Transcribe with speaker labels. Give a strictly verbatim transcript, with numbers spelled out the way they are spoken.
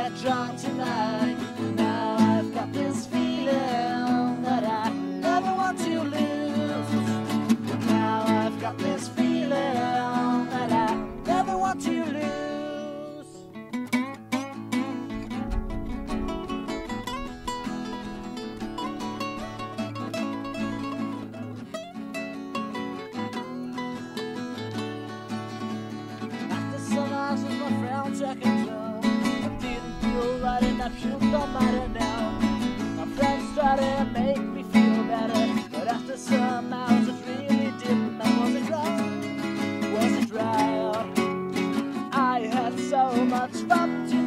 Speaker 1: get drunk tonight. Now I've got this feeling that I never want to lose. Now I've got this feeling that I never want to lose. After some hours with my friends second room, I didn't feel right and I puked on my now. My friends tried to make me feel better, but after some hours it really didn't. And was it right? Was it right? I had so much fun tonight.